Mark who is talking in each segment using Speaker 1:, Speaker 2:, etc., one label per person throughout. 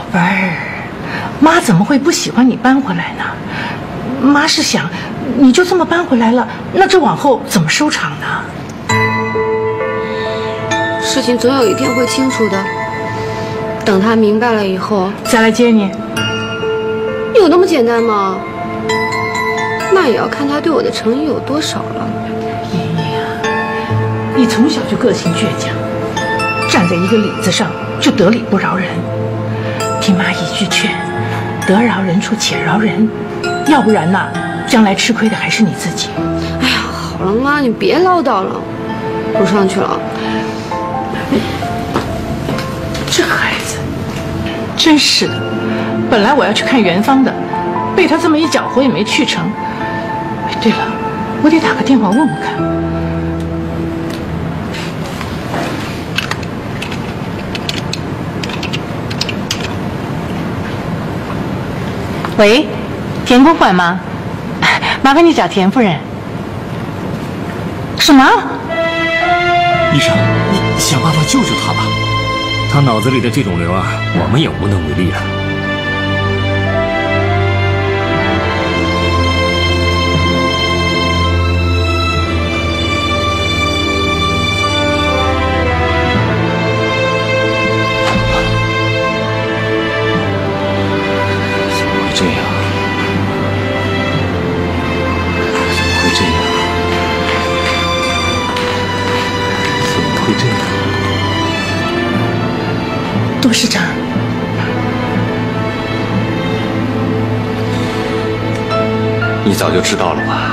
Speaker 1: 贝儿，妈怎么会不喜欢你搬回来呢？妈是想，你就这么搬回来了，那这往后怎么收场呢？
Speaker 2: 事情总有一天会清楚的。等他明白了以后，
Speaker 1: 再来接你。
Speaker 2: 有那么简单吗？那也要看他对我的诚意有多少了。
Speaker 1: 莹莹啊，你从小就个性倔强，站在一个理子上就得理不饶人。听妈一句劝，得饶人处且饶人，要不然呐，将来吃亏的还是你自己。
Speaker 2: 哎呀，好了妈，你别唠叨了，我上去了。
Speaker 1: 这孩子，真是的，本来我要去看元芳的，被他这么一搅和也没去成。哎，对了，我得打个电话问问看。喂，田公馆吗？麻烦你找田夫人。什么？
Speaker 3: 医生，你想办法救救他吧。他脑子里的这肿瘤啊，我们也无能为力了。
Speaker 4: 怎么会这样？怎么会这样？怎么会这样？
Speaker 1: 董事长，
Speaker 4: 你早就知道了吧？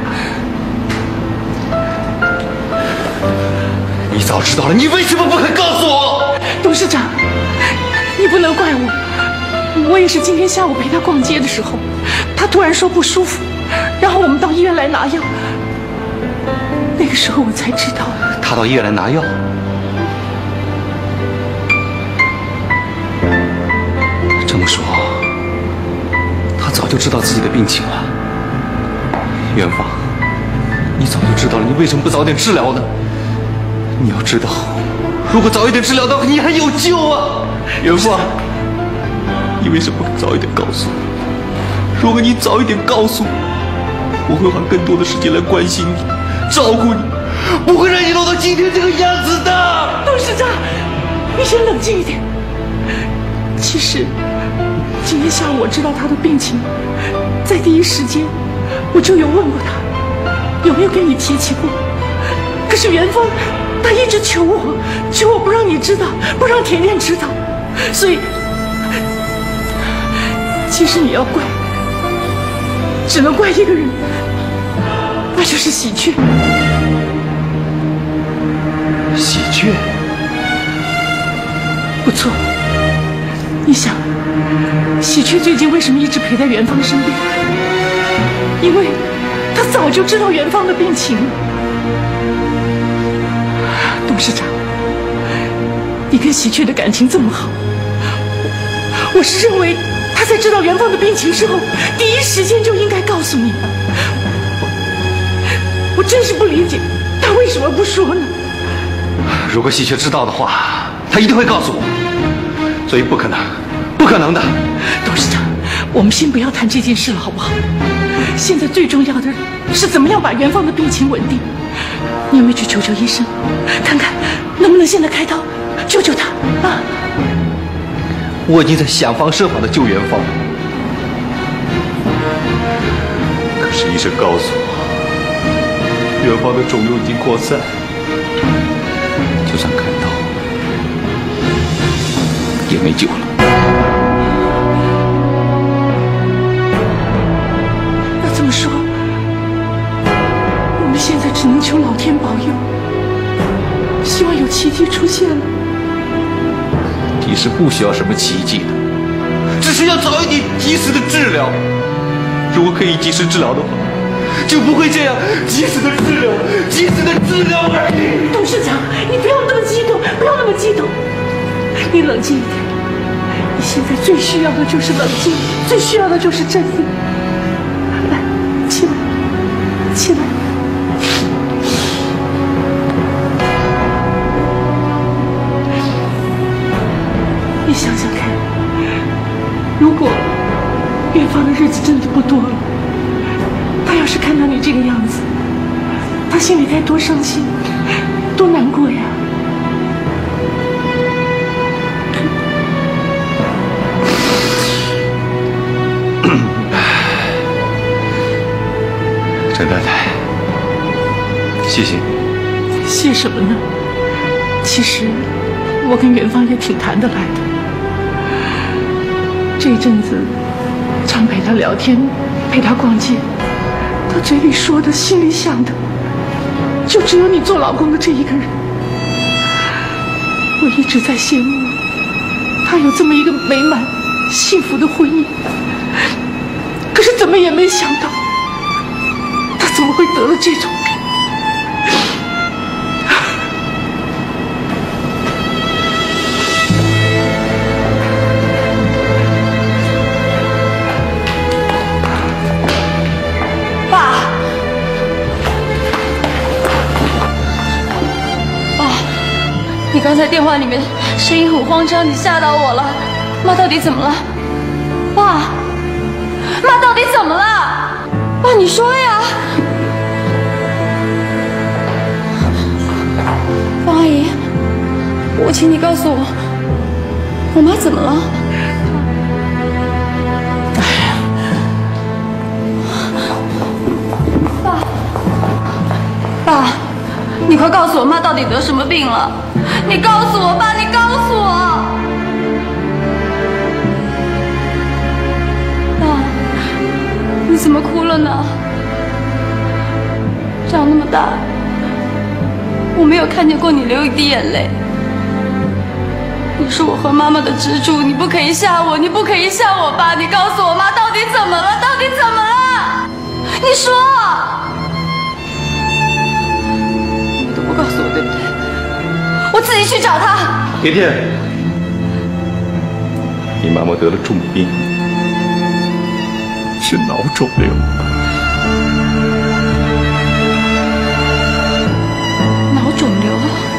Speaker 4: 你早知道了，你为什么不肯告诉我？
Speaker 1: 董事长，你不能怪我，我也是今天下午陪他逛街的时候，他突然说不舒服，然后我们到医院来拿药，那个时候我才知道。
Speaker 4: 他到医院来拿药？这么说，他早就知道自己的病情了。元芳，你早就知道了，你为什么不早点治疗呢？你要知道，如果早一点治疗的话，你还有救啊！元芳，你为什么不早一点告诉我？如果你早一点告诉我，我会花更多的时间来关心你、照顾你，不会让你弄到今天这个样子的。
Speaker 1: 董事长，你先冷静一点。其实，今天下午我知道他的病情，在第一时间我就有问过他，有没有跟你提起过。可是元芳，他一直求我不让你知道，不让甜甜知道，所以，其实你要怪，只能怪一个人，那就是喜鹊。
Speaker 4: 喜鹊？
Speaker 1: 不错。你想，喜鹊最近为什么一直陪在元芳身边？因为他早就知道元芳的病情了。董事长，你跟喜鹊的感情这么好，我是认为他在知道元芳的病情之后，第一时间就应该告诉你。我真是不理解，他为什么不说呢？
Speaker 4: 如果喜鹊知道的话，他一定会告诉我。所以不可能，不可能的。
Speaker 1: 董事长，我们先不要谈这件事了，好不好？现在最重要的是怎么样把元芳的病情稳定。你有没有去求求医生，看看能不能现在开刀救救他啊？
Speaker 4: 我已经在想方设法的救元芳，可是医生告诉我，元芳的肿瘤已经扩散，就算开刀也没救了。
Speaker 1: 那这么说，我们现在只能求老天保佑，希望有奇迹出现了。
Speaker 4: 其实不需要什么奇迹的，只是要早一点及时的治疗。如果可以及时治疗的话，就不会这样及时的治疗，及时的治疗而已。
Speaker 1: 董事长，你不要那么激动，不要那么激动，你冷静一点。你现在最需要的就是冷静，最需要的就是镇定。来，起来，起来。你想想看， 如果远方的日子真的不多了，他要是看到你这个样子，他心里该多伤心，多难过呀！
Speaker 4: 陈太太，谢谢你。
Speaker 1: 谢什么呢？其实我跟元芳也挺谈得来的。这一阵子常陪他聊天，陪他逛街，他嘴里说的，心里想的，就只有你做老公的这一个人。我一直在羡慕他有这么一个美满幸福的婚姻，可是怎么也没想到他怎么会得了这种病。
Speaker 5: 你刚才电话里面声音很慌张，你吓到我了。妈到底怎么了？爸，妈到底怎么了？爸，你说呀。方阿姨，我请你告诉我，我妈怎么了？爸，你快告诉我妈到底得什么病了？你告诉我，爸，你告诉我。爸，你怎么哭了呢？长那么大，我没有看见过你流一滴眼泪。你是我和妈妈的支柱，你不可以吓我，你不可以吓我，爸，你告诉我妈到底怎么了？到底怎么了？你说。你都不告诉我，对不对？我自己去找他。
Speaker 4: 甜甜，你妈妈得了重病，是脑肿瘤。
Speaker 5: 脑肿瘤？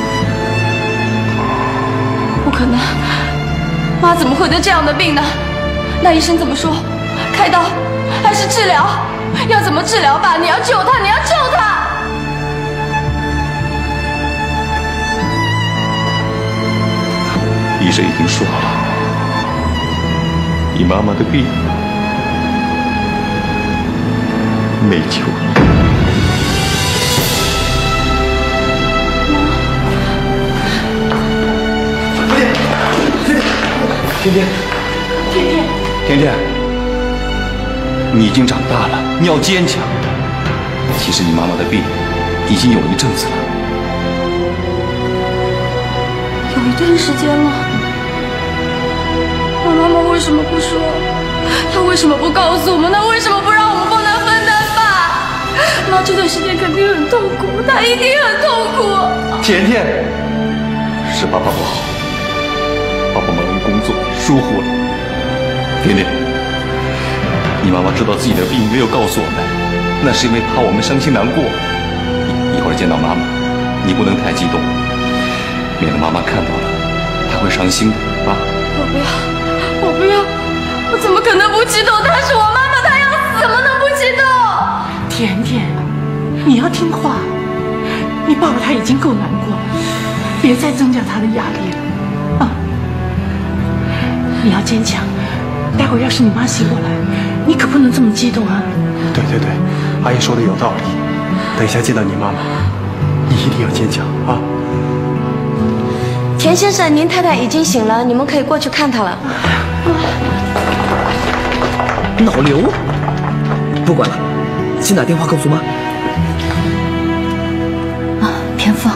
Speaker 5: 不可能，妈怎么会得这样的病呢？那医生怎么说？开刀还是治疗？要怎么治疗吧？你要救她，你要救她！
Speaker 4: 医生已经说了，你妈妈的病没救了。甜甜，你已经长大了，你要坚强。其实你妈妈的病已经有一阵子了，
Speaker 5: 有一段时间了。我妈妈为什么不说？她为什么不告诉我们？她为什么不让我们帮她分担吧？妈这段时间肯定很痛苦，她一定很痛苦。
Speaker 4: 甜甜，是爸爸不好，爸爸忙于工作疏忽了。甜甜，你妈妈知道自己的病没有告诉我们，那是因为怕我们伤心难过。一会儿见到妈妈，你不能太激动，免得妈妈看到了，她会伤心的啊！
Speaker 5: 我不要，我怎么可能不激动？她是我妈妈，她要死，怎么能不激动？
Speaker 1: 甜甜，你要听话，你爸爸他已经够难过了，别再增加他的压力了啊！你要坚强，待会儿要是你妈醒过来，你可不能这么激动啊！
Speaker 6: 对，阿姨说的有道理。等一下见到你妈妈，你一定要坚强啊！
Speaker 7: 田先生，您太太已经醒了，你们可以过去看她了。
Speaker 8: 脑瘤？不管了，先打电话告诉妈。
Speaker 5: 田凤，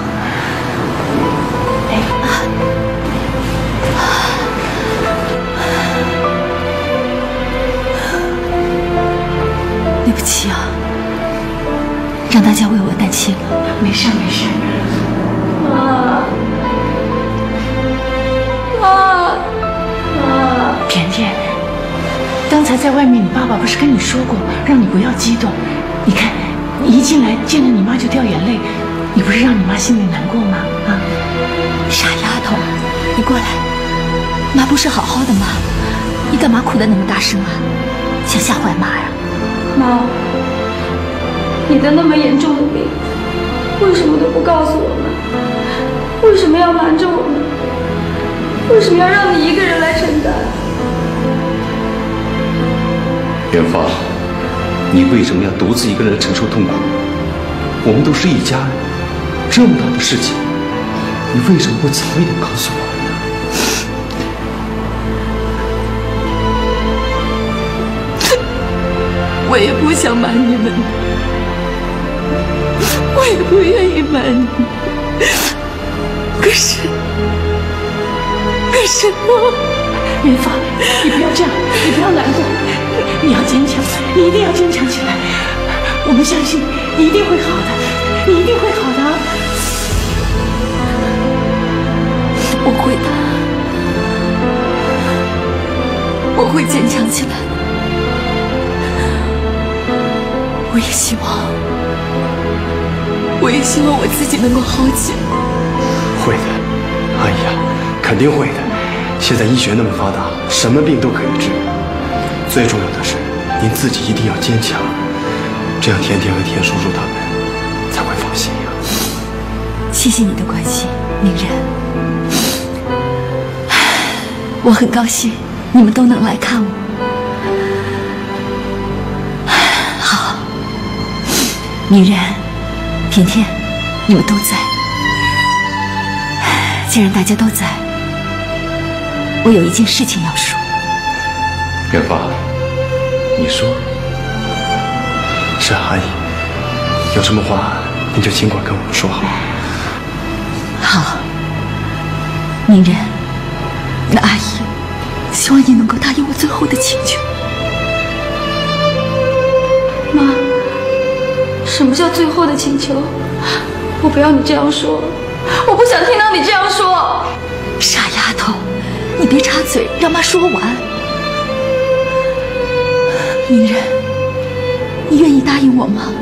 Speaker 5: 对不起啊，让大家为我担心了。
Speaker 1: 没事没事。甜甜，刚才在外面，你爸爸不是跟你说过，让你不要激动？你看，你一进来见着你妈就掉眼泪，你不是让你妈心里难过吗？啊，
Speaker 5: 傻丫头，你过来，
Speaker 9: 妈不是好好的吗？你干嘛哭得那么大声啊？想吓坏妈呀？
Speaker 5: 妈，你的那么严重的病，为什么都不告诉我们？为什么要瞒着我们？为什么要让你一个人来承担？
Speaker 4: 元芳，你为什么要独自一个人承受痛苦？我们都是一家人，这么大的事情，你为什么不早一点告诉我呢？
Speaker 1: 我也不想瞒你们，我也不愿意瞒你。可是元芳，你不要这样，你不要难过，你要坚强，你一定要坚强起来。我们相信你一定会好的，你一定会好的。
Speaker 9: 我会的，我会坚强起来。我也希望我自己能够好起来。
Speaker 6: 会的，阿姨呀，肯定会的。现在医学那么发达，什么病都可以治。最重要的是，您自己一定要坚强，这样甜甜和田叔叔他们才会放心呀。
Speaker 9: 谢谢你的关心，明人。我很高兴你们都能来看我。好，明人、甜甜，你们都在。既然大家都在，我有一件事情要说。
Speaker 4: 元芳，你说。
Speaker 6: 是阿姨，有什么话您就尽管跟我们说好。
Speaker 9: 好，明人，那阿姨希望你能够答应我最后的请求。
Speaker 5: 妈，什么叫最后的请求？我不要你这样说，我不想听到你这样说。
Speaker 9: 傻丫头，你别插嘴，让妈说完。明人，你愿意答应我吗？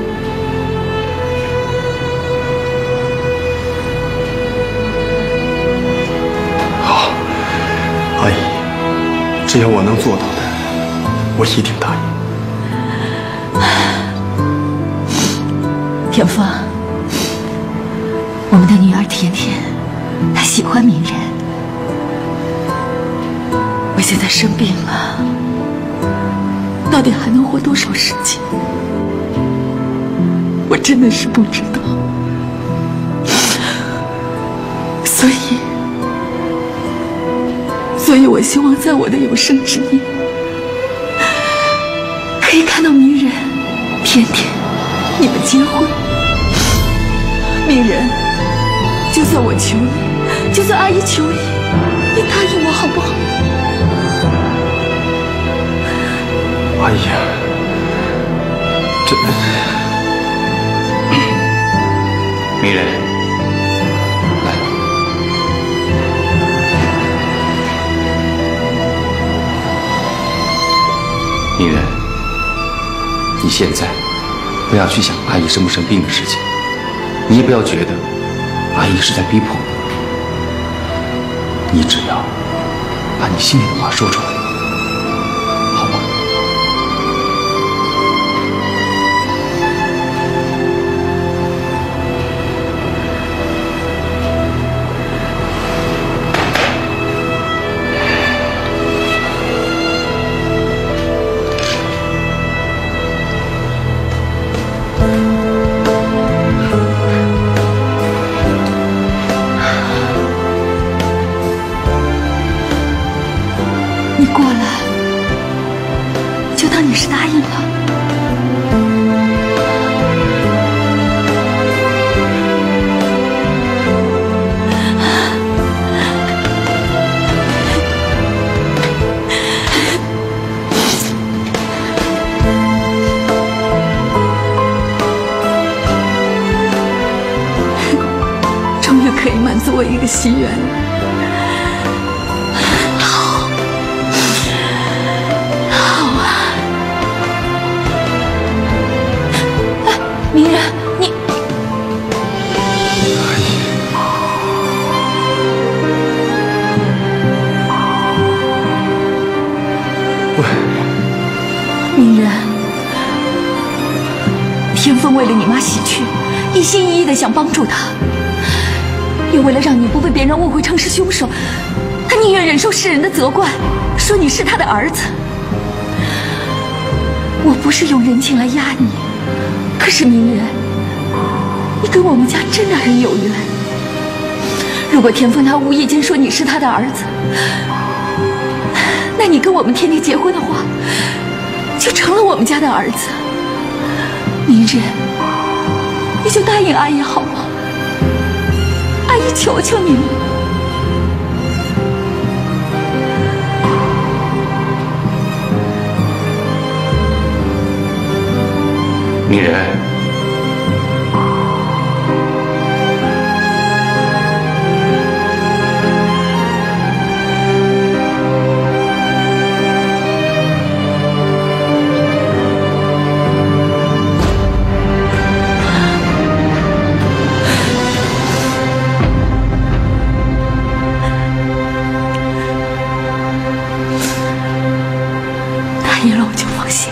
Speaker 6: 好，阿姨，只要我能做到的，我一定答应。
Speaker 9: 田芳，我们的女儿甜甜，她喜欢明人。我现在生病了，到底还能活多少时间？我真的是不知道。所以我希望在我的有生之年，可以看到明人、甜甜你们结婚。明人，就算我求你，就算阿姨求你，你答应我好不好？
Speaker 6: 阿姨呀，这
Speaker 4: 明人，来，明人，你现在不要去想阿姨生不生病的事情，你也不要觉得阿姨是在逼迫你，你只要把你心里的话说出来，好吗？
Speaker 9: 你过来，就当你是答应了。终于可以满足我一个心愿了。明人，你
Speaker 6: 阿姨，
Speaker 9: 明人，天风为了你妈喜鹊，一心一意的想帮助她，也为了让你不被别人误会成是凶手，他宁愿忍受世人的责怪，说你是他的儿子。我不是用人情来压你，可是明人，你跟我们家真的很有缘。如果天风他无意间说你是他的儿子，那你跟我们天天结婚的话，就成了我们家的儿子。明人，你就答应阿姨好吗？阿姨求求你了。
Speaker 4: 明人，
Speaker 9: 答应了我就放心了。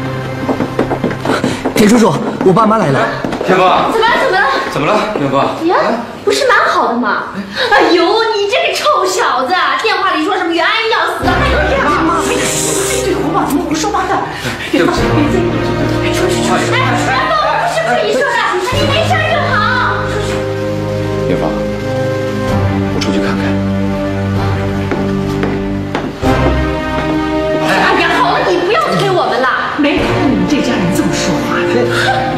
Speaker 8: 田叔叔，我爸妈来了。
Speaker 4: 天风，
Speaker 2: 怎么了？
Speaker 4: 怎么了？元芳
Speaker 2: 呀，不是蛮好的吗？哎呦，你这个臭小子，电话里说什么袁安逸要死了，还有这样吗？
Speaker 1: 这胡宝怎么胡说八道？
Speaker 4: 对不起，
Speaker 1: 出去。
Speaker 2: 哎，元芳，我不是跟你说的，你没事就好。出去。
Speaker 4: 元芳，我出去看看。
Speaker 2: 哎呀，好了，你不要催我们了。
Speaker 1: 没看到你们这家人这么说话的。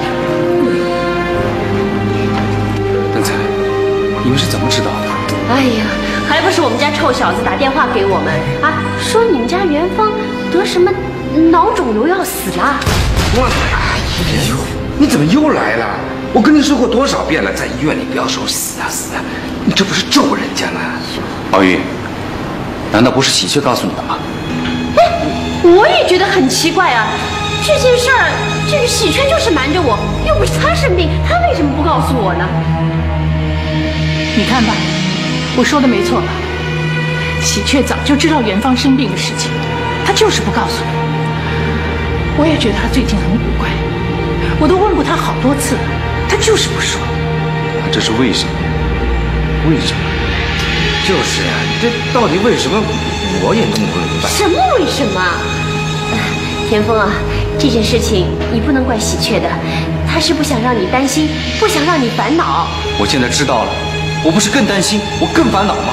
Speaker 4: 灯彩，你们是怎么知道的？
Speaker 2: 哎呀，还不是我们家臭小子打电话给我们啊，说你们家元芳得什么脑肿瘤要死了。
Speaker 10: 哎呦，你怎么又来了？我跟你说过多少遍了，在医院里不要说死啊死啊，你这不是咒人家吗？
Speaker 4: 宝玉，难道不是喜鹊告诉你的吗？
Speaker 2: 我也觉得很奇怪啊，这件事儿，这个喜鹊就是瞒着我，又不是他生病，他为什么不告诉我呢？
Speaker 1: 你看吧，我说的没错吧？喜鹊早就知道元芳生病的事情，他就是不告诉你。我也觉得他最近很古怪，我都问过他好多次了，他就是不说。
Speaker 4: 那这是为什么？为什么？
Speaker 10: 就是呀，这到底为什么？我也弄不明白。
Speaker 2: 什么为什么？田丰啊，这件事情你不能怪喜鹊的，他是不想让你担心，不想让你烦恼。
Speaker 4: 我现在知道了，我不是更担心，我更烦恼吗？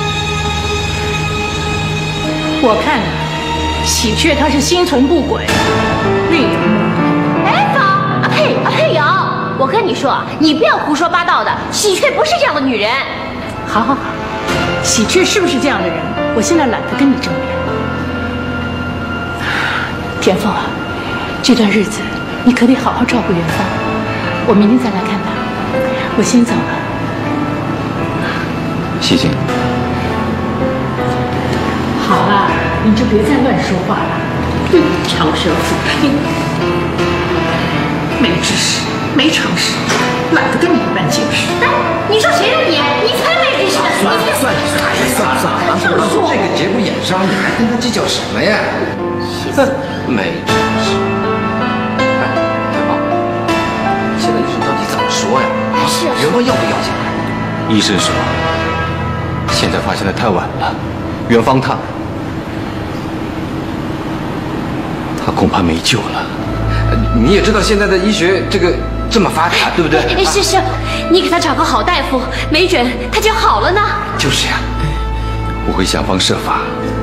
Speaker 1: 我看啊，喜鹊他是心存不轨，另有目的。
Speaker 2: 哎，芳啊呸啊呸瑶，我跟你说，你不要胡说八道的，喜鹊不是这样的女人。
Speaker 1: 好好好，喜鹊是不是这样的人？我现在懒得跟你争辩。田凤啊，这段日子你可得好好照顾元芳，我明天再来看她。我先走了。
Speaker 4: 谢谢你。
Speaker 1: 好了，你就别再乱说话了。长舌妇，你没知识，没常识，懒得跟你一般见识。
Speaker 2: 哎，你说谁让你？你才没知识呢！
Speaker 10: 算了，这个节骨眼上，你还跟他计较什么呀？没知识。哎，天芳，现在医生到底怎么说呀？
Speaker 2: 是啊，
Speaker 10: 元芳要不要紧？
Speaker 4: 医生说，现在发现的太晚了，元芳她恐怕没救了。
Speaker 10: 你也知道现在的医学这么发达，对不对？
Speaker 2: 哎，是，你给他找个好大夫，没准他就好了呢。
Speaker 10: 就是呀，
Speaker 4: 我会想方设法，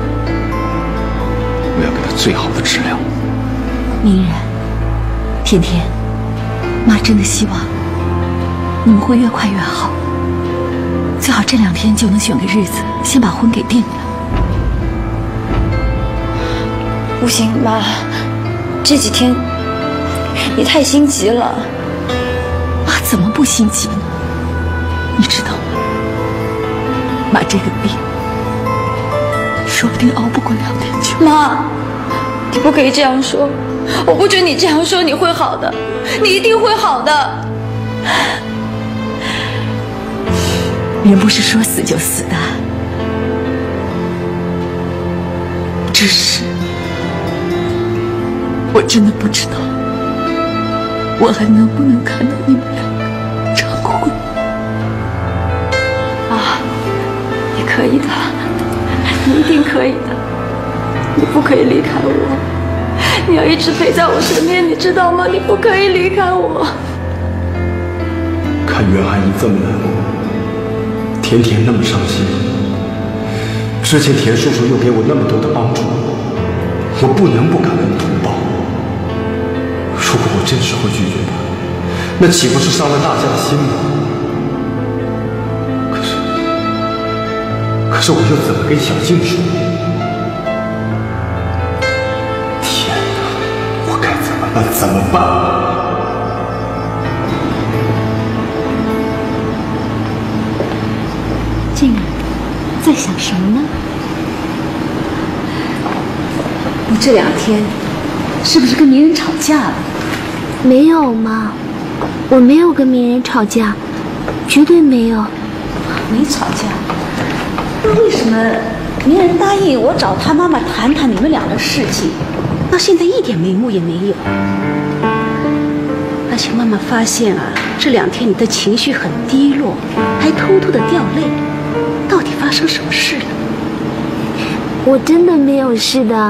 Speaker 4: 我要给他最好的治疗。
Speaker 9: 明人，甜甜，妈真的希望你们会越快越好，最好这2天就能选个日子，先把婚给定了。
Speaker 11: 不行，妈，这几天你太心急了。
Speaker 9: 妈怎么不心急呢？你知道吗？妈这个病，说不定熬不过2天就……
Speaker 11: 妈，你不可以这样说，我不准你这样说，你会好的，你一定会好的。
Speaker 9: 人不是说死就死的，只是我真的不知道，我还能不能看到你们两个常婚？
Speaker 5: 啊，你可以的，你一定可以的。你不可以离开我，你要一直陪在我身边，你知道吗？你不可以离开我。
Speaker 6: 看袁寒衣这么难过，甜甜那么伤心，之前田叔叔又给我那么多的帮助，我不能不感恩图报。如果我这时候拒绝他，那岂不是伤了大家的心吗？可是我又怎么跟小静说？天哪，我该怎么办？怎么办？
Speaker 12: 静儿，在想什么呢？你这2天是不是跟名人吵架了？
Speaker 7: 没有妈，我没有跟名人吵架，绝对没有。
Speaker 12: 没吵架？那为什么名人答应我找他妈妈谈谈你们俩的事情，到现在一点眉目也没有？而且妈妈发现啊，这2天你的情绪很低落，还偷偷的掉泪，到底发生什么事了？
Speaker 7: 我真的没有事的。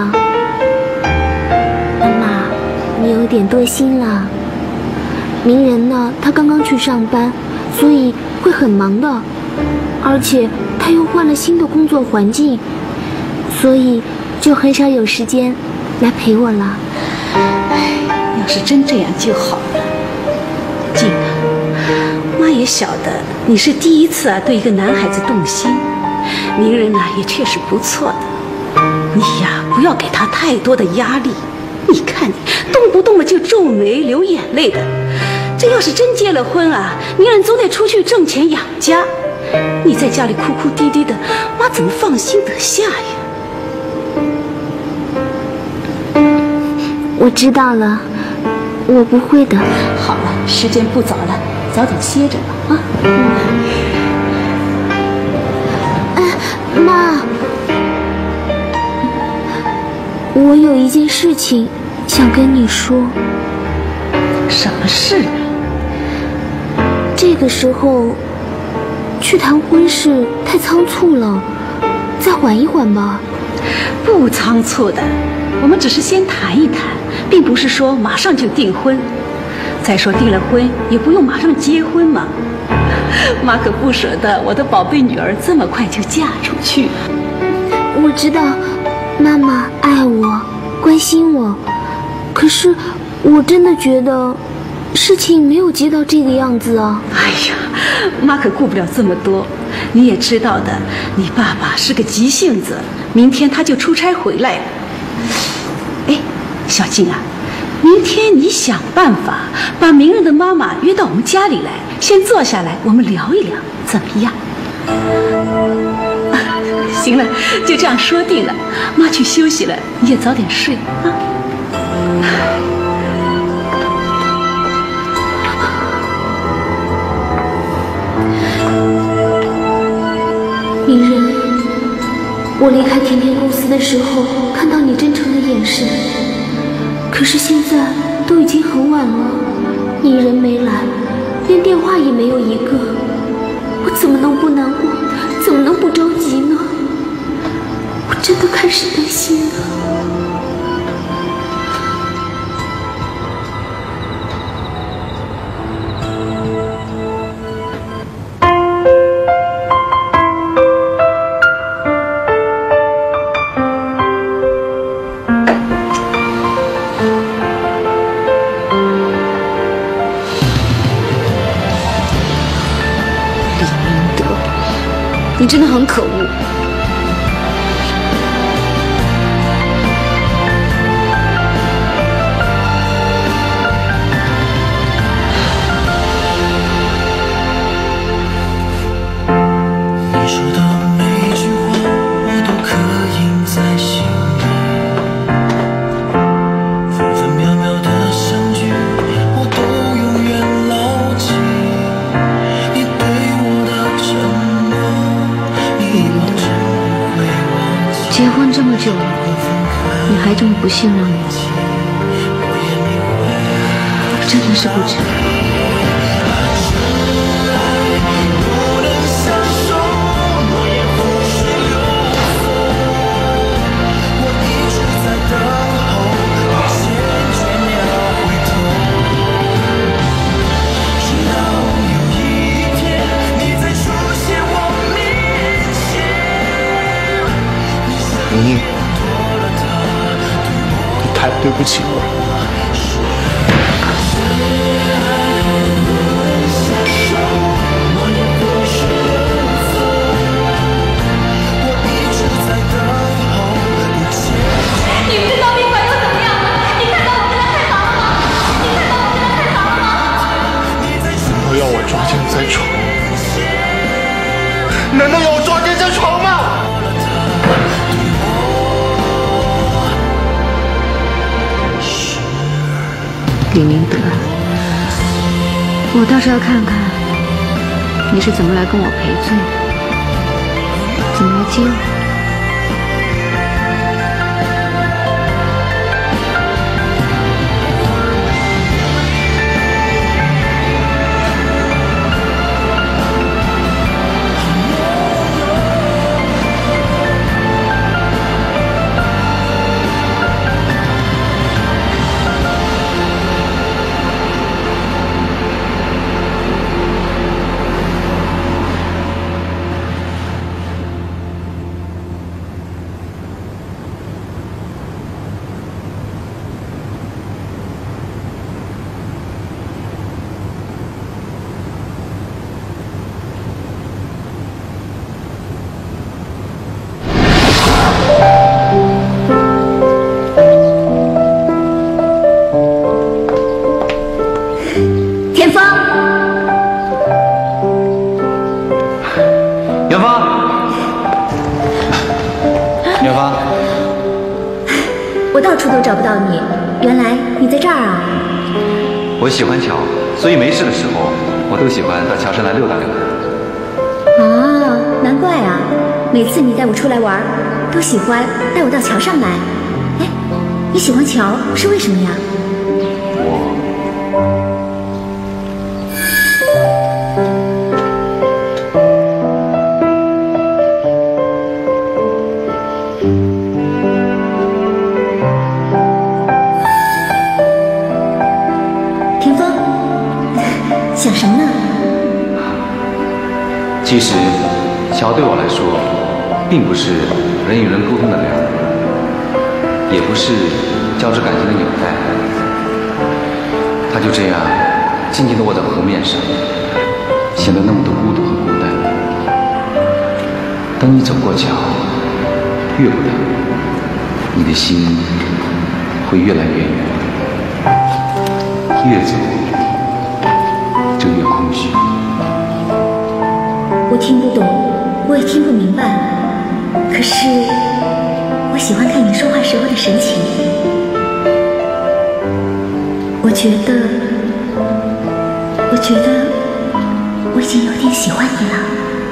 Speaker 7: 妈妈，你有点多心了。名人呢，他刚刚去上班，所以会很忙的，而且他又换了新的工作环境，所以就很少有时间来陪我了。
Speaker 12: 哎，要是真这样就好了。静啊，妈也晓得你是第一次啊对一个男孩子动心，名人呢也确实不错的，你呀不要给他太多的压力。你看你动不动的就皱眉流眼泪的，这要是真结了婚啊，名人总得出去挣钱养家，你在家里哭哭啼啼的，妈怎么放心得下呀？
Speaker 7: 我知道了，我不会的。
Speaker 12: 好了，时间不早了，早点歇着吧啊。
Speaker 7: 妈，我有一件事情想跟你说。
Speaker 12: 什么事啊？
Speaker 7: 这个时候去谈婚事太仓促了，再缓一缓吧。
Speaker 12: 不仓促的，我们只是先谈一谈，并不是说马上就订婚。再说订了婚也不用马上结婚嘛。妈可不舍得我的宝贝女儿这么快就嫁出去。
Speaker 7: 我知道妈妈爱我，关心我，可是我真的觉得事情没有急到这个样子啊。
Speaker 12: 哎呀，妈可顾不了这么多，你也知道的，你爸爸是个急性子，明天他就出差回来了。哎，小静啊，明天你想办法把名人的妈妈约到我们家里来，先坐下来我们聊一聊，怎么样？行了，就这样说定了。妈去休息了，你也早点睡啊。
Speaker 7: 名人，我离开甜甜公司的时候看到你真诚的眼神，可是现在都已经很晚了，你人没来，连电话也没有一个，我怎么能不难过，怎么能不着急呢？我真的开始担心了。
Speaker 12: 你真的很可恶。
Speaker 13: 你说的每句话，我都刻印在心里，分分秒秒的相聚，我都永远牢记。你对我的承诺，
Speaker 12: 结婚这么久了，你还这么不信任我？
Speaker 7: 真的是不知道。
Speaker 6: 你太对不起我了。
Speaker 5: 你们这到宾馆又怎么样了？你看到我跟他太好了吗？你看到我跟他太好了吗？
Speaker 6: 难道要我抓奸在床？难道要我抓奸在床吗？
Speaker 7: 李明德，我倒是要看看你是怎么来跟我赔罪的，怎么来接我。
Speaker 14: 我到处都找不到你，原来你在这儿啊！
Speaker 4: 我喜欢桥，所以没事的时候，我都喜欢到桥上来溜达溜达。
Speaker 14: 啊，难怪啊！每次你带我出来玩，都喜欢带我到桥上来。哎，你喜欢桥是为什么呀？想什么呢？
Speaker 4: 其实，桥对我来说，并不是人与人沟通的梁，也不是交织感情的纽带。它就这样静静地卧在河面上，显得那么的孤独和孤单。当你走过桥，越过它，你的心会越来越远，越走就越空虚。
Speaker 14: 我听不懂，我也听不明白，可是我喜欢看你说话时候的神情。我觉得我已经有点喜欢你了。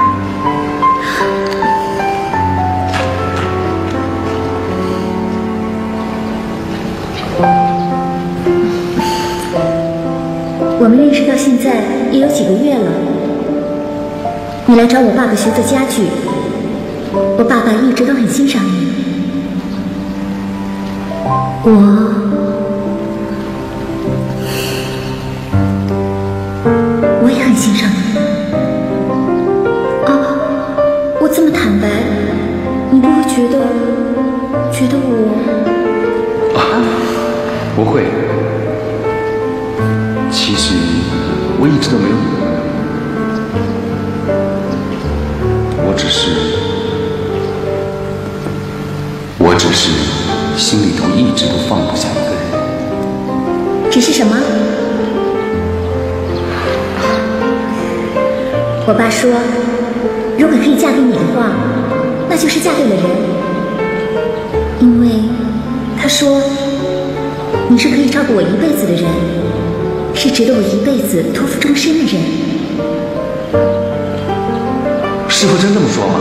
Speaker 14: 我们认识到现在也有几个月了。你来找我爸爸学做家具，我爸爸一直都很欣赏你。我也很欣赏你。啊，我这么坦白，你不会觉得我……
Speaker 4: 不会。其实我一直都没有女朋友，我只是心里头一直都放不下一个人。
Speaker 14: 只是什么？我爸说，如果可以嫁给你的话，那就是嫁对了人，因为他说你是可以照顾我一辈子的人，是值得我一辈子托付终身的人。
Speaker 4: 师傅真这么说吗？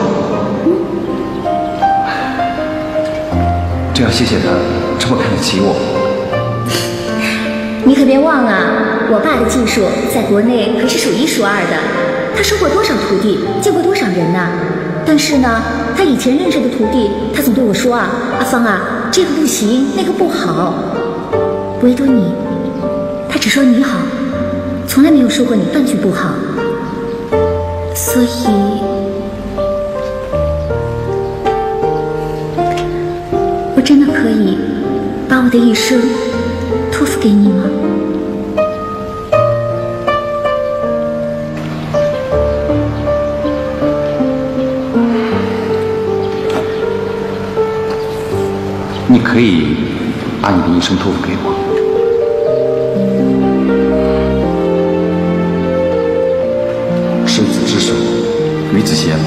Speaker 4: 这样谢谢他这么看得起我。
Speaker 14: 你可别忘了，我爸的技术在国内可是数一数二的。他收过多少徒弟，见过多少人呐。但是呢，他以前认识的徒弟，他总对我说啊，阿芳啊，这个不行，那个不好。唯独你，他只说你好，从来没有说过你半句不好。所以，我真的可以把我的一生托付给你吗？
Speaker 4: 你可以把你的一生托付给我。生子之手，与子偕老。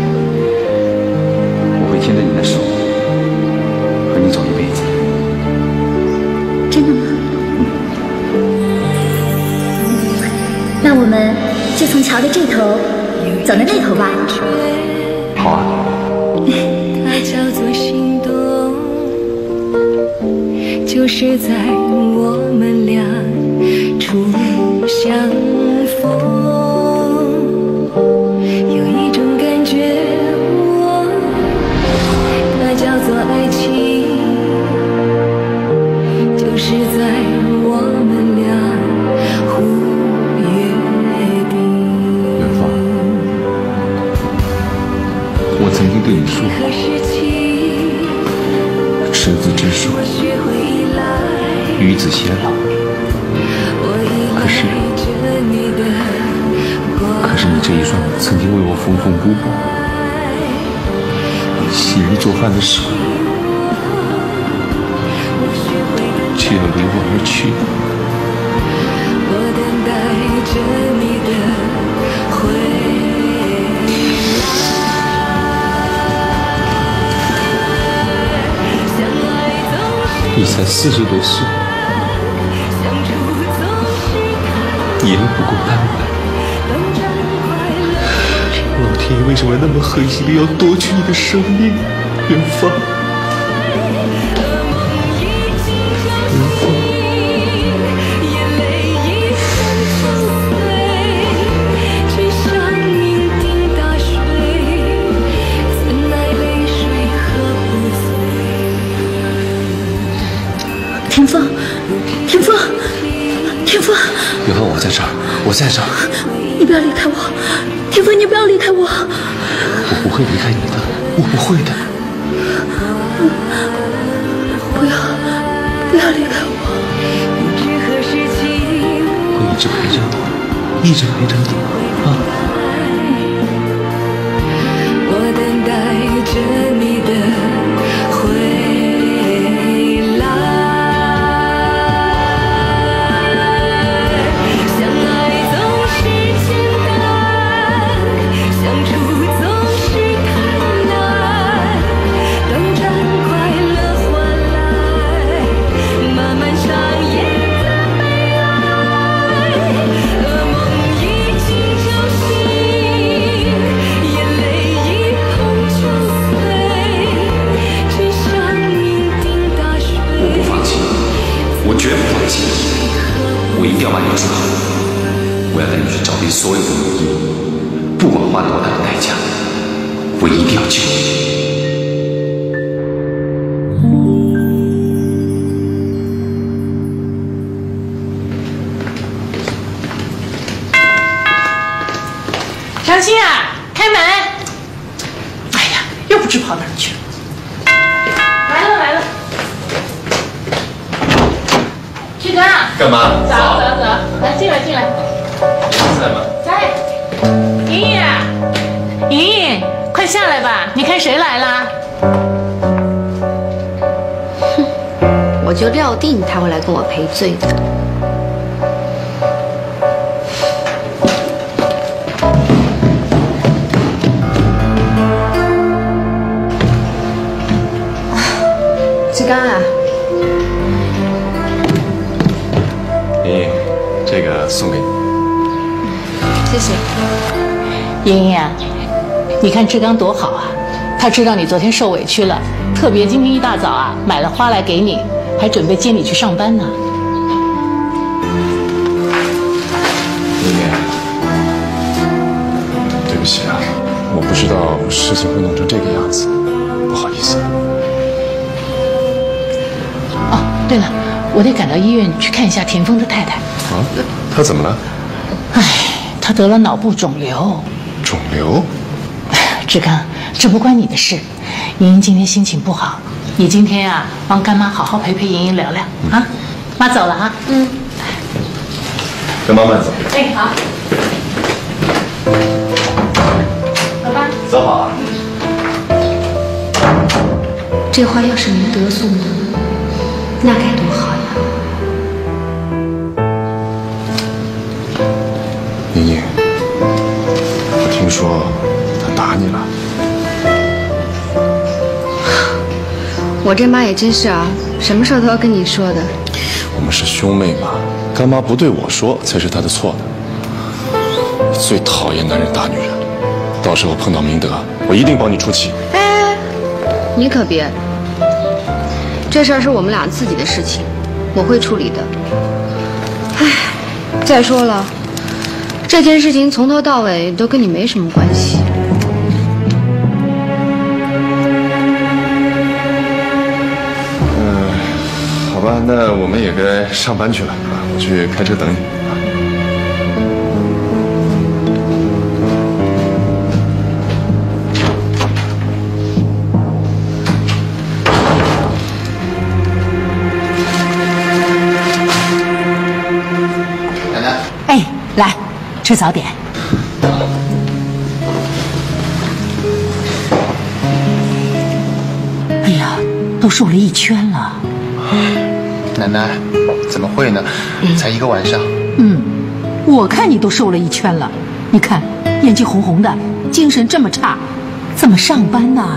Speaker 4: 我会牵着你的手，和你走一辈子。
Speaker 14: 真的吗？那我们就从桥的这头走到那头吧。
Speaker 4: 好啊。
Speaker 13: 它叫做心动，就是在我们俩初相逢。爱情就是在我们俩互约定。
Speaker 4: 远方，我曾经对你说，生子之手，与子偕老。可是你这一双曾经为我缝缝补补、洗衣做饭的手，却要离我而去。
Speaker 13: 我等待着你的回
Speaker 4: 来。你才40多岁，你又不够安稳。老天爷为什么那么狠心的要夺取你的生命？远方，
Speaker 14: 田芳，田芳，田芳，
Speaker 4: 远方，我在这儿，我在这儿。
Speaker 14: 你不要离开我，田芳，你不要离开我。
Speaker 4: 我不会离开你的，我不会的。
Speaker 14: 不要离开我。
Speaker 4: 我一直陪着你，一直陪着你啊。
Speaker 13: 我等待着你的回来。相爱总是简单，相处总是太难。短暂快乐换来漫漫长夜的悲哀。噩梦已经叫醒，眼泪一碰就碎，只想酩酊大睡。
Speaker 4: 我不放弃，我绝不放弃，我一定要把你治好。我要带你去找遍所有的名医，不管花多大的代价，我一定要救你。
Speaker 1: 长青啊，开门！哎呀，又不知跑哪儿去了。来了。志刚，
Speaker 4: 干嘛？
Speaker 1: 走，来进来。
Speaker 4: 在吗？
Speaker 1: 在。莹莹啊，莹莹，快下来吧！你看谁来了？
Speaker 2: 我就料定他会来跟我赔罪的。志刚啊，
Speaker 4: 莹莹，这个送给你。
Speaker 2: 谢谢。
Speaker 1: 莹莹啊，你看志刚多好啊，他知道你昨天受委屈了，特别今天一大早啊买了花来给你，还准备接你去上班呢。
Speaker 15: 知道事情会弄成这个样子，不好意思。
Speaker 1: 哦，对了，我得赶到医院去看一下田丰的太太。
Speaker 15: 啊，他怎么了？
Speaker 1: 哎，他得了脑部肿瘤。
Speaker 15: 肿瘤？
Speaker 1: 志刚，这不关你的事。莹莹今天心情不好，你今天啊帮干妈好好陪莹莹聊聊啊。妈走了啊。
Speaker 15: 跟妈慢走。
Speaker 1: 哎，好。走吧。
Speaker 15: 走好。
Speaker 7: 这话要是能得诉呢，那该多好呀！
Speaker 15: 莹莹，我听说他打你了。
Speaker 5: 我这妈也真是啊，什么事儿都要跟你说的。
Speaker 15: 我们是兄妹嘛，干妈不对我说才是她的错呢。最讨厌男人打女人，到时候碰到明德，我一定帮你出气。
Speaker 5: 哎，你可别，这事儿是我们俩自己的事情，我会处理的。哎，再说了，这件事情从头到尾都跟你没什么关系。
Speaker 15: 好吧，那我们也该上班去了啊，我去开车等你。
Speaker 10: 奶奶，
Speaker 1: 哎，来吃早点。哎呀，都瘦了1圈了。
Speaker 10: 奶奶，怎么会呢？才1个晚上。
Speaker 1: 我看你都瘦了1圈了。你看，眼睛红红的，精神这么差，怎么上班呢？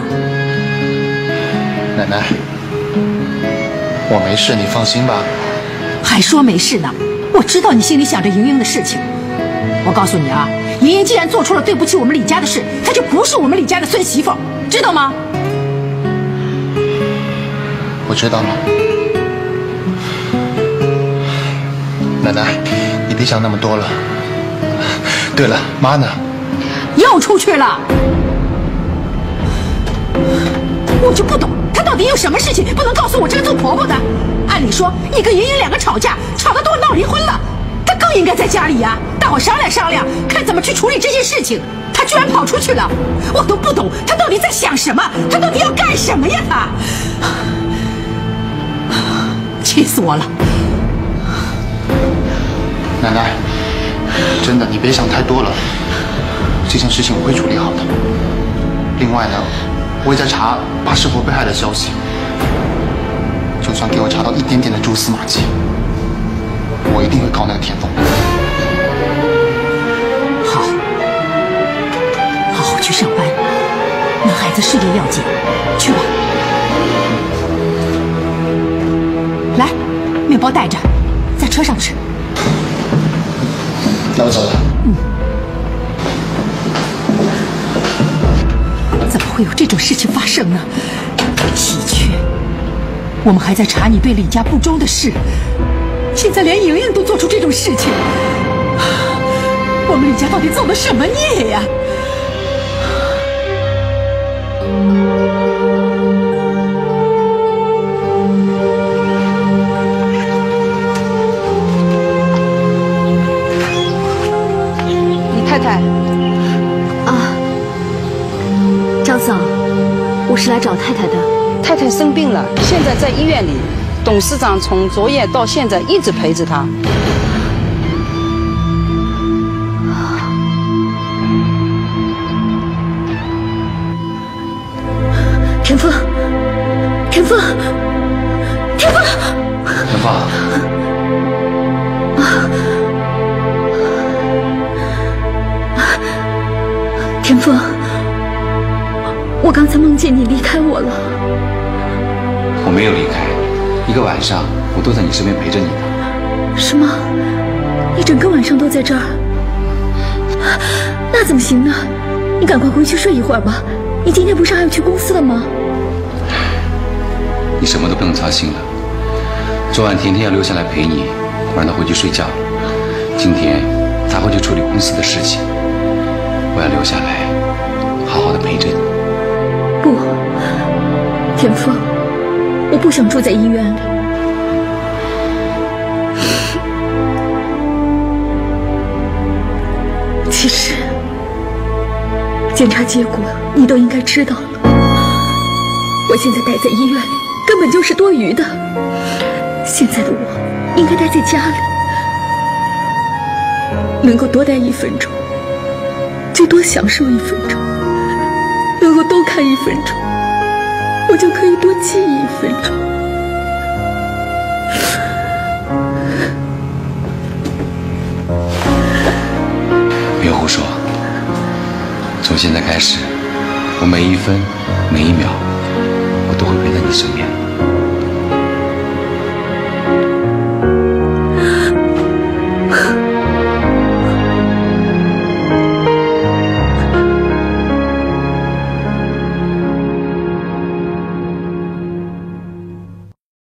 Speaker 10: 奶奶，我没事，你放心吧。
Speaker 1: 还说没事呢？我知道你心里想着莹莹的事情。我告诉你啊，莹莹既然做出了对不起我们李家的事，她就不是我们李家的孙媳妇，知道吗？
Speaker 10: 我知道了。奶奶，你别想那么多了。对了，妈呢？
Speaker 1: 又出去了。我就不懂，她到底有什么事情不能告诉我这个做婆婆的？按理说，你跟莹莹2个吵架，吵得都闹离婚了，她更应该在家里呀，大伙商量商量，看怎么去处理这件事情。她居然跑出去了，我都不懂她到底在想什么，她到底要干什么呀？她，气死我了！
Speaker 10: 奶奶，真的，你别想太多了，这件事情我会处理好的。另外呢，我也在查爸是否被害的消息，就算给我查到一点点的蛛丝马迹，我一定会告那个田丰。
Speaker 1: 好，好好去上班，那孩子事业要紧，去吧。来，面包带着，在车上吃。
Speaker 10: 那我走了。
Speaker 1: 怎么会有这种事情发生呢？喜鹊，我们还在查你对李家不忠的事，现在连莹莹都做出这种事情，我们李家到底造了什么孽呀？
Speaker 5: 太太，
Speaker 7: 啊，张嫂，我是来找太太的。
Speaker 16: 太太生病了，现在在医院里。董事长从昨夜到现在一直陪着她。
Speaker 7: 田丰，田丰，田丰，
Speaker 10: 田丰。
Speaker 7: 田丰，我刚才梦见你离开我了。
Speaker 4: 我没有离开，1个晚上我都在你身边陪着你的。
Speaker 7: 什么？你整个晚上都在这儿？那怎么行呢？你赶快回去睡一会儿吧。你今天不是还要去公司的吗？
Speaker 4: 你什么都不用操心了。昨晚甜甜要留下来陪你，我让她回去睡觉。今天她会去处理公司的事情，我要留下来，好好的陪陪着你。
Speaker 9: 不，田芳，我不想住在医院里。其实，检查结果你都应该知道了。我现在待在医院里根本就是多余的。现在的我应该待在家里，能够多待1分钟，就多享受1分钟；能够多看1分钟，我就可以多记1分钟。
Speaker 4: 别胡说，从现在开始，我每1分每1秒